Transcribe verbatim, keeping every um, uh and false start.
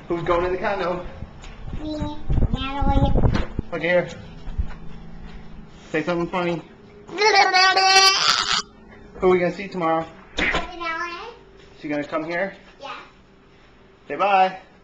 Who's going in the condo? Me, Natalie. Look here. Say something funny. Who are we gonna see tomorrow? Natalie? She gonna come here? Yeah. Say bye.